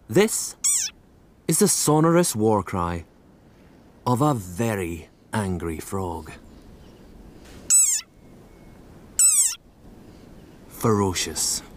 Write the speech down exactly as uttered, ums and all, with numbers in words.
This is the sonorous war cry of a very angry frog. Ferocious.